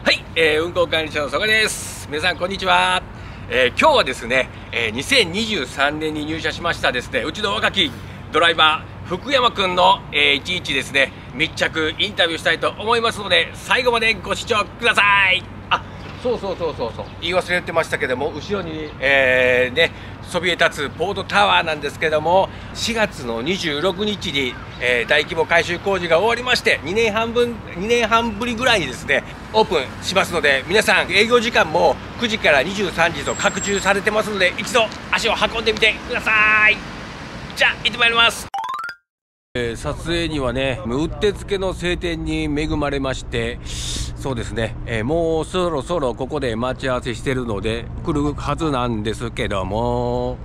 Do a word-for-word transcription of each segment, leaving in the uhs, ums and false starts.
はい、えー、運行管理者の曽我です。皆さんこんにちは。えー、今日はですね、えー、にせんにじゅうさんねんに入社しましたですね、うちの若きドライバー福山くんの、えー、いちいちですね密着インタビューしたいと思いますので、最後までご視聴ください。あ、そうそうそうそうそう言い忘れてましたけども、後ろに、えー、ねそびえ立つポートタワーなんですけども、しがつのにじゅうろくにちに、えー、大規模改修工事が終わりまして、にねんはんぶんにねんはんぶりぐらいにですねオープンしますので、皆さん営業時間もくじからにじゅうさんじと拡充されてますので、一度足を運んでみてください。じゃあ行ってまいります。えー、撮影にはねうってつけの晴天に恵まれまして、そうですね、えー、もうそろそろここで待ち合わせしてるので来るはずなんですけども、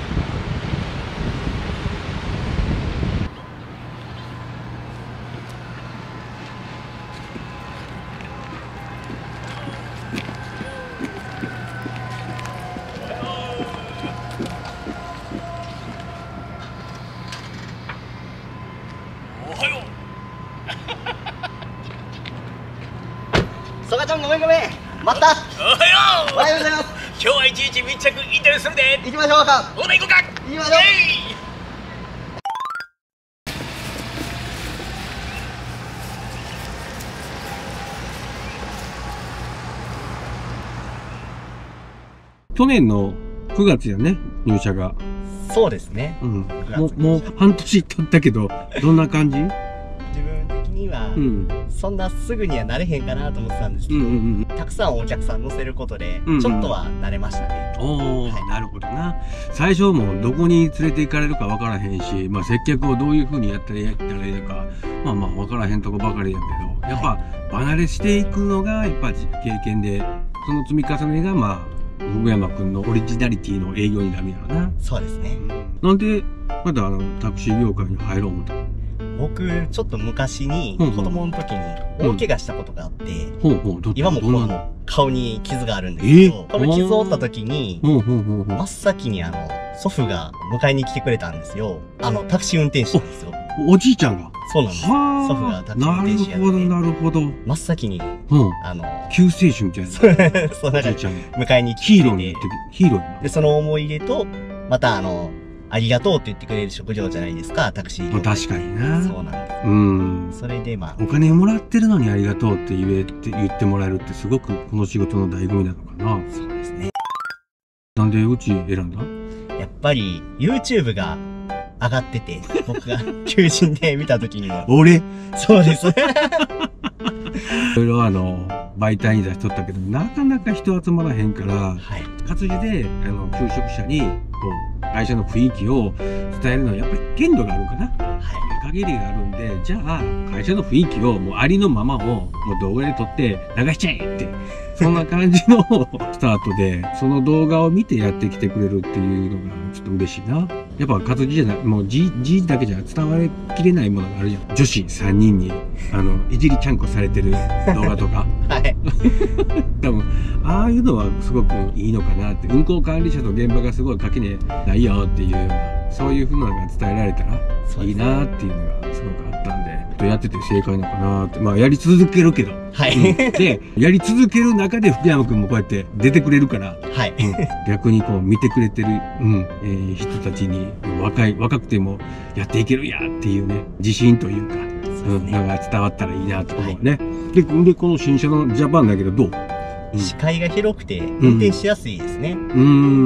おはよう。 曽我ちゃん、ごめんごめん、待った。 おはよう。 おはようございます。 今日は一日密着インタビューするで。 行きましょうか。 ほな行こうか。 行きましょう。 去年のくがつやね、入社が。 そうですね。 うん。もう、もう半年経ったけど、どんな感じ？ 自分的には、 うん。 そんなすぐには慣れへんかなと思ってたんですけど、 うんうんうん。 たくさんお客さん乗せることで、 うんうんちょっとは慣れましたね。 おー、 はいなるほどな。最初もどこに連れて行かれるか分からへんし、まあ接客をどういう風にやったらやったらいいのか、まあまあ分からへんとこばかりやけど、やっぱ離れしていくのがやっぱ経験で、その積み重ねがまあ、福山くんのオリジナリティの営業になるやろな。 そうですね。 なんで、まだあの、タクシー業界に入ろう思った？ 僕、ちょっと昔に、 うんうん子供の時に大怪我したことがあって、 ほうほう、ど今もこどうなの？ の顔に傷があるんですけど、 えこの傷を負った時に、 ほうほうほうほう。 真っ先にあの、祖父が迎えに来てくれたんですよ。あの、タクシー運転手なんですよ。 おじいちゃんが。 そうなんです。 はあ。 祖父がタクシー運な転手やってるほど、なるほど。 真っ先に、 うん。 あの、 救世主みたいな。 その中でおじいちゃんが。 迎えに来てヒーローくれてになってく、ヒーローになで、その思い出と、またあの、ありがとうって言ってくれる職業じゃないですか、タクシー業る。確かにな。 そうなんでうん。 す。それでまあ、 お金もらってるのにありがとうって言えって言ってもらえるってすごくこの仕事の醍醐味なのかな。 そうですね。 なんでうち選んだ？ やっぱり、YouTube が上がってて、僕が求人で見た時にも。 俺そうです。 いろいろあの、媒体に出しとったけど、なかなか人集まらへんから、 はい。 活字で、あの、求職者に、こう、会社の雰囲気を伝えるのはやっぱり限度があるかな。 は限りがあるんで、じゃあ、会社の雰囲気をもうありのままをもう動画で撮って流しちゃえって、そんな感じのスタートで、その動画を見てやってきてくれるっていうのがちょっと嬉しいな。やっぱ活字じゃない、もう字、字だけじゃ伝わりきれないものがあるじゃん。女子さんにんに、あの、いじりちゃんこされてる動画とか。 い。はい。 多分、ああいうのはすごくいいのかなって、運行管理者と現場がすごい垣根ないよっていうような、そういう風なのが伝えられたらいいなっていうのがすごくあったんで、やってて正解なのかなって、まあやり続けるけど。 はい。 うん、で、やり続ける中で福山くんもこうやって出てくれるから、 はい。 うん、逆にこう見てくれてる、うんえー、人たちに若い、若くてもやっていけるやっていうね、自信というか、うん、なんか伝わったらいいなと思うね。はい、で、で、この新車のジャパンだけどどう？うん、 視界が広くて運転しやすいですね。 うん。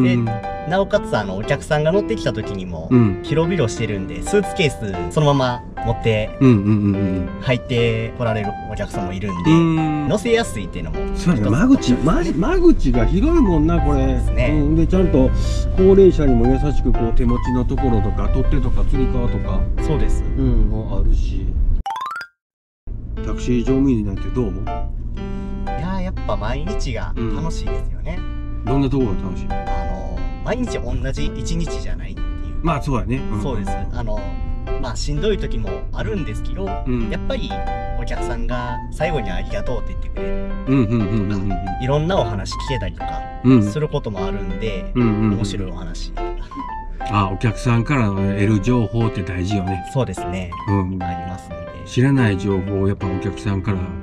で、なおかつあの、お客さんが乗ってきた時にも、広々してるんで、スーツケースそのまま持って入って来られるお客さんもいるんで、乗せやすいっていうのも。 そうやね、間口、間間口が広いもんな、これ。 ですね。 うん、で、ちゃんと高齢者にも優しくこう手持ちのところとか、取っ手とか、つり革とか。 そうです。 うん、もあるし。タクシー乗務員なんてどう？ いやー、やっぱ毎日が楽しいですよね。 うん、どんなところが楽しい？ あのー、毎日同じ一日じゃないっていう。 まあ、そうやね。 うん、そうです。あのー、まあ、しんどい時もあるんですけど、うん、やっぱりお客さんが最後にありがとうって言ってくれる。いろんなお話聞けたりとかすることもあるんで、面白いお話。 あ、お客さんから得る情報って大事よね。 そうですね。うん。ありますので。 知らない情報をやっぱお客さんから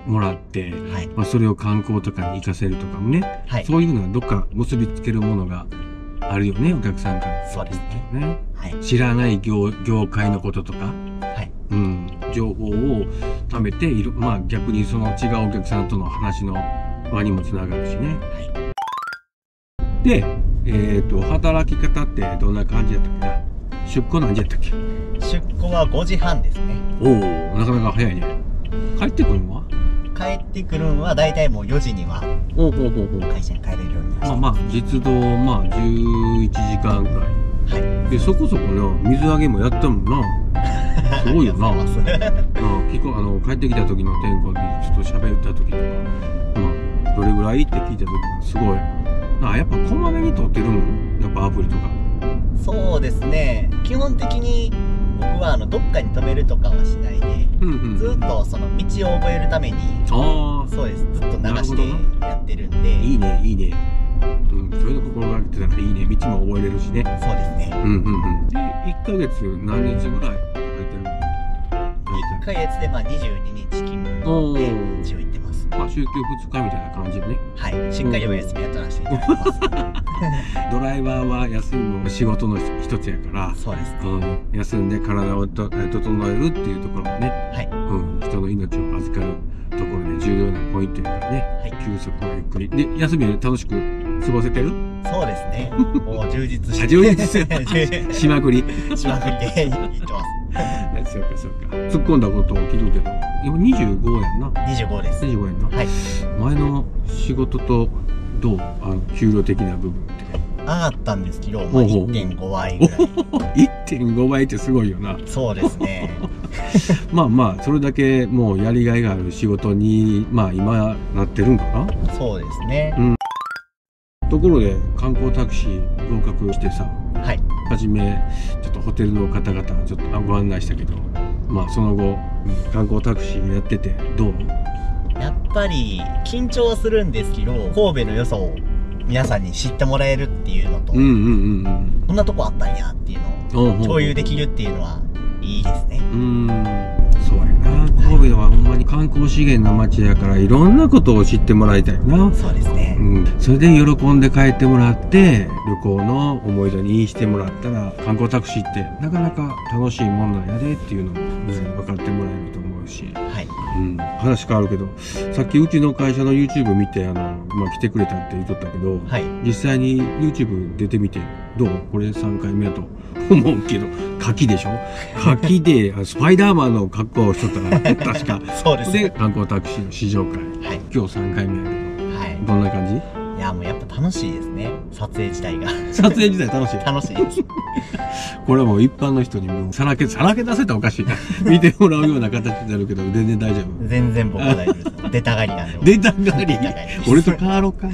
もらって、 はい、 まあそれを観光とかに活かせるとかもね、はい、そういうのはどっか結びつけるものがあるよね、お客さんから。 そうですね。はい、 知らない業、業界のこととか、 はい、 うん、情報を貯めている、まあ逆にその違うお客さんとの話の場にもつながるしね。はい、で、えっと、働き方ってどんな感じだったっけな。出庫何時やったっけ。 出庫はごじはんですね。 おお、なかなか早いね。帰ってくるのは帰ってくるのは大体もうよじには会社に帰れるようになりました。 まあまあ実動まあじゅういちじかんぐらい。はい。でそこそこな水揚げもやったもんな。すごいよな。ああの帰ってきた時の天候でちょっと喋った時とか、まあどれぐらいって聞いた時はすごい。あやっぱこまめに撮ってるもん。やっぱアプリとか。 そうですね。基本的に僕はあのどっかに止めるとかはしないで、ずっとその道を覚えるために、あそうです。ずっと流してやってるんで。 いいねいいね。うん、そういうの心がけてたらいいね。道も覚えれるしね。 そうですね。 うんうんうん。でいっかげつ何日ぐらい入ってる？ いっかげつでまあにじゅうににち勤務で一応行ってます。 まあ週休ふつかみたいな感じよね。 はい。しっかりお休みやってらせていただきます。 ドライバーは休むの仕事の一つやから、 そうですね。 うん、休んで体をと整えるっていうところもね、はい、うん、人の命を預かるところで重要なポイントやからね、はい、休息はゆっくり。で、休みは楽しく過ごせてる？ そうですね。もう充実して。 充実しまくり。 しまくりで行ってます。 そうかそうか。突っ込んだことを聞くけど、今にじゅうごやんな。 にじゅうごです。 にじゅうごやんな。はい。前の仕事とどう？あの給料的な部分って。 上がったんですけど、まあ、いってんごばいぐらい。 いってんごばいってすごいよな。 そうですね。 まあまあ、それだけもうやりがいがある仕事に、まあ今なってるんかな。 そうですね。 うん。ところで、観光タクシー合格してさ、 はい。 はじめ、ちょっとホテルの方々、ちょっとご案内したけど、まあその後、観光タクシーやってて、どう？ やっぱり、緊張はするんですけど、神戸の良さを皆さんに知ってもらえるっていうのと、こんなとこあったんやっていうのを共有できるっていうのはいいですね。 うん、そうやな。神戸はほんまに観光資源の街やからいろんなことを知ってもらいたいな。 そうですね。 うん。それで喜んで帰ってもらって旅行の思い出にしてもらったら観光タクシーってなかなか楽しいもんなんやでっていうのも分かってもらえると思うし。はい。うん。話変わるけど、さっきうちの会社の YouTube 見てあのまあ来てくれたって言っとったけど、はい、実際に YouTube 出てみてどう？これさんかいめだと思うけど、牡蠣でしょ？牡蠣でスパイダーマンの格好をしとったら確か。 そうですね。 で観光タクシーの試乗会、はい、今日さんかいめやけど、はい、どんな感じ？ いやもうやっぱ楽しいですね。撮影自体が。 撮影自体楽しい。 楽しいです。 これはもう一般の人にもさらけさらけ出せたらおかしいな。見てもらうような形になるけど全然大丈夫。 全然僕は大丈夫です。出たがりなんで。出たがり。俺と変わろうか。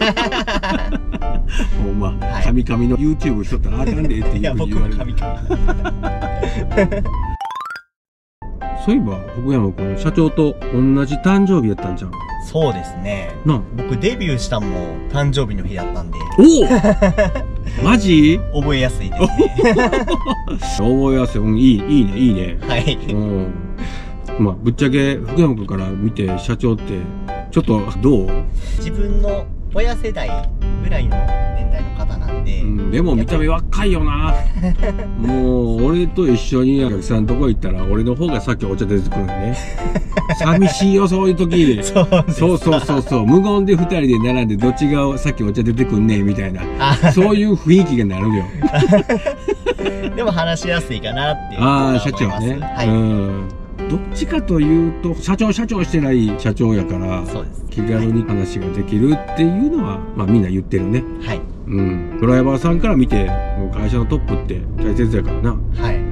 ほんま、はい、神々の YouTube しとったらあかんでっていうふうに言われる。いや僕神々。そういえば福山君社長と同じ誕生日やったんじゃん。 そうですね。な僕デビューしたんも誕生日の日だったんで。 おおマジ覚えやすいですね。 覚えやすい。うん、いい、いいね、いいね。 はい。 うん。まあ、ぶっちゃけ福山君から見て社長ってちょっとどう？ 自分の親世代ぐらいの年代の方なんで、 うん、でも見た目若いよな。もう俺と一緒にお客さんのとこ行ったら俺の方がさっきお茶出てくるね。寂しいよそういう時。そうそうそうそうそう無言で二人で並んでどっちがさっきお茶出てくんねみたいなそういう雰囲気がなるよ。 でも話しやすいかなっていう。 ああ社長ね。はい。うんどっちかというと社長社長してない社長やから気軽に話ができるっていうのは、まあみんな言ってるね。はい。うん。ドライバーさんから見てもう会社のトップって大切やからな。はい。うん。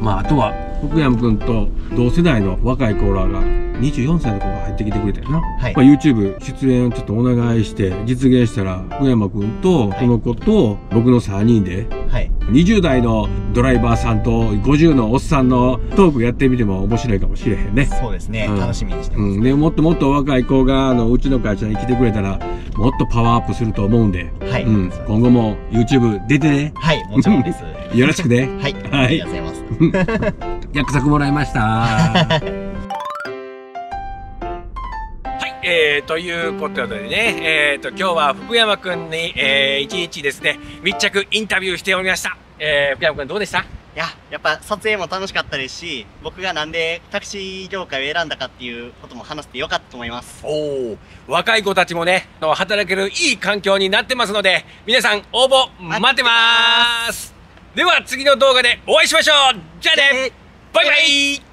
まああとは福山君と同世代の若い子らがにじゅうよんさいの子が入ってきてくれたよな。はい。まあ YouTube 出演をちょっとお願いして実現したら福山君とこの子と僕のさんにんで。はい。にじゅう代のドライバーさんとごじゅうのおっさんのトークやってみても面白いかもしれへんね。 そうですね。うん、楽しみにしてます。 うん。で、もっともっと若い子が、あの、うちの会社に来てくれたら、もっとパワーアップすると思うんで。はい。うん。今後も YouTube 出てね。 はい、もちろんです。 よろしくね。 はい。はい。ありがとうございます。 約束もらいました。 えー、ということでね、えーと、今日は福山くんに、えー、一日ですね、密着インタビューしておりました。えー、福山くんどうでした？ いや、やっぱ撮影も楽しかったですし、僕がなんでタクシー業界を選んだかっていうことも話してよかったと思います。 おお、若い子たちもね、働けるいい環境になってますので、皆さん応募待ってます。では次の動画でお会いしましょう。じゃあね、バイバイ。